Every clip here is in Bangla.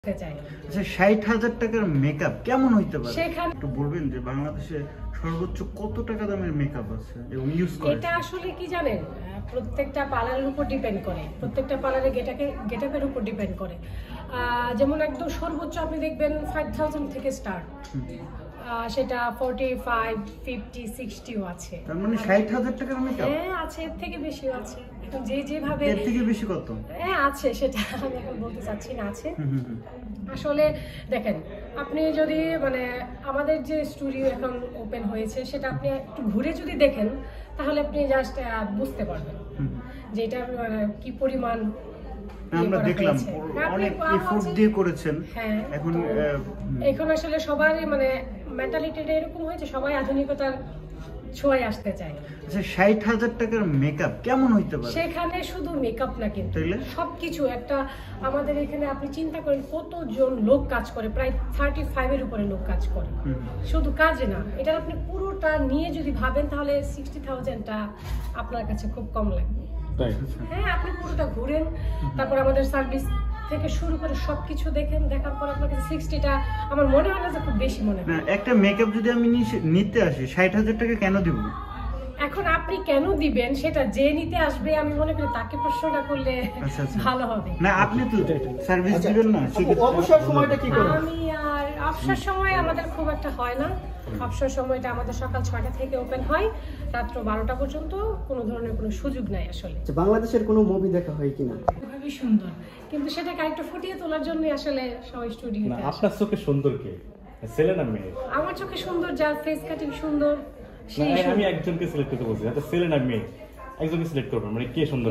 আচ্ছা, ৬০,০০০ টাকার মেকআপ কেমন হইতে পারে? একটু বলবেন যে বাংলাদেশে সর্বোচ্চ কত টাকা দামের মেকআপ আছে এবং ইউজ করে? এটা আসলে কি জানেন, প্রত্যেকটা পার্লারের উপর ডিপেন্ড করে, প্রত্যেকটা পার্লারের গেটআপের উপর ডিপেন্ড করে। যেমন একদম সর্বোচ্চ আপনি দেখবেন 5000 থেকে স্টার্ট, সেটা 45, 50, 60ও আছে। তার মানে ৬০,০০০ টাকার মেকআপ? হ্যাঁ আছে, এর থেকে বেশিও আছে। এখন যেভাবে এর থেকে বেশি কত? হ্যাঁ আছে, সেটা আমি এখন বলতে চাচ্ছি না। আছে আসলে দেখেন, আপনি যদি মানে আমাদের যে স্টুডিও এখন ওপেন হয়েছে সেটা আপনি একটু ঘুরে যদি দেখেন তাহলে আপনি জাস্ট বুঝতে পারবেন যে এটার কি পরিমাণ আমরা দেখলাম অনেক এফোর্ট দিয়ে করেছেন। হ্যাঁ, এখন আসলে সবার মানে মেন্টালিটিটা এরকম হয়েছে, সবাই আধুনিকতার ছোঁয়ায় আসতে চায়। আচ্ছা, ৬০,০০০ টাকার মেকআপ কেমন হইতে পারে? সেখানে শুধু মেকআপ না, কিন্তু সবকিছু একটা আমাদের এখানে আপনি চিন্তা করেন কতজন লোক কাজ করে, প্রায় 35 এর উপরে লোক কাজ করে। শুধু কাজে না, এটা আপনি পুরোটা নিয়ে যদি ভাবেন তাহলে 60,000টা আপনার কাছে খুব কম লাগবে। হ্যাঁ, আপনি পুরোটা ঘুরেন, তারপর আমাদের সার্ভিস থেকে শুরু করে সবকিছু দেখেন, দেখার পর আপনার কাছে 60টা আমার মনে হয় না যে খুব বেশি মনে হয়। একটা মেকআপ যদি আমি নিতে আসি ৬০,০০০ টাকা কেন দিব? এখন আপনি কেন দিবেন সেটা যে নিতে আসবে আমি মনে করি তাকে প্রশ্নটা করলে ভালো হবে। না, আপনি তো সার্ভিস দিবেন না, অবসর সময়টা কি করেন? আমি আর অবসর সময় আমাদের খুব একটা হয় না। অবসর সময়টা আমাদের সকাল 6টা থেকে ওপেন হয়, রাত্র 12টা পর্যন্ত। কোনো ধরনের কোনো সুযোগ নাই আসলে। বাংলাদেশের কোনো মুভি দেখা হয় কিনা? খুবই সুন্দর, কিন্তু সেটাকে আরেকটু ফুটিয়ে তোলার জন্য আসলে সবাই স্টুডিওতে আসে। আপনার চোখে সুন্দর কে, ছেলে না মেয়ে? আমার চোখে সুন্দর যার ফেস কাটিং সুন্দর। আমি একজনকে সিলেক্ট করতে বলছি, যাতে ছেলে না মেয়ে একজনকে সিলেক্ট করবেন, মানে কে সুন্দর?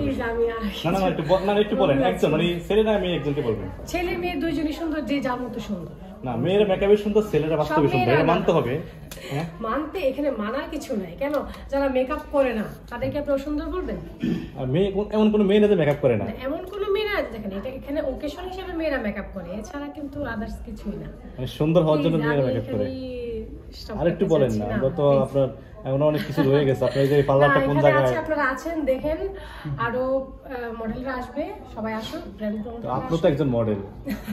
না একটু বলেন, একজন মানে ছেলে না মেয়ে একজনকে বলবেন। ছেলে মেয়ে দুইজনই সুন্দর, যে যার মতো সুন্দর। না, মেয়েরা মেকআপে সুন্দর, ছেলেরা বাস্তবে সুন্দর, এটা মানতে হবে। মানতে এখানে মানার কিছু নাই। কেন যারা মেকআপ করে না তাদেরকে আপনি অসুন্দর বলবেন? আর মেয়ে এমন কোনো মেয়ে না যে মেকআপ করে না, এমন কোনো মেয়েরা দেখেন, এটা এখানে ওকেশন হিসেবে মেয়েরা মেকআপ করে, এছাড়া কিন্তু আদার্স কিছুই না। মানে সুন্দর হওয়ার জন্য মেয়েরা মেকআপ করে। আর একটু বলেন না, আমরা তো আপনার এমন অনেক কিছু রয়ে গেছে। আপনার যে পার্লারটা কোন জায়গায় আছে? আপনারা আছেন দেখেন, আরো মডেলরা আসবে, সবাই আসুন। আপনি তো একজন মডেল।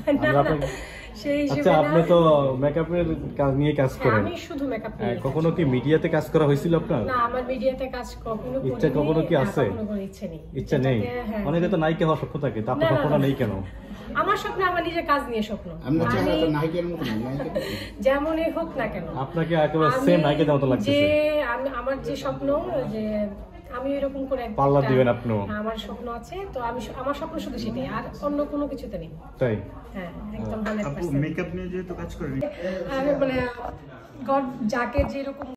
সেই হিসেবে আচ্ছা, আপনি তো মেকআপের কাজ নিয়ে কাজ করেন। আমি শুধু মেকআপ নিয়ে। কখনো কি মিডিয়াতে কাজ করা হয়েছিল আপনার? না, আমার মিডিয়াতে কাজ কখনো করিনি। ইচ্ছা কখনো কি আছে? কোনো ইচ্ছা নেই। ইচ্ছা নেই? অনেকে তো নায়িকা হওয়ার স্বপ্ন থাকে, তা আপনার স্বপ্ন নেই কেন? আমার স্বপ্ন আমার নিজের কাজ নিয়ে স্বপ্ন। যেমনই হোক না কেন, আপনাকে একেবারে সেম নায়িকার মতো লাগছে। যে আমার যে স্বপ্ন, যে আমি এরকম করে পার্লার দিবেন আপনি, আমার স্বপ্ন আছে। তো আমি আমার স্বপ্ন শুধু সেটাই, আর অন্য কোনো কিছুতে নেই। তাই? হ্যাঁ, একদম 100%। মেকআপ নিয়ে যেহেতু কাজ করেন, মানে গড যাকে যেরকম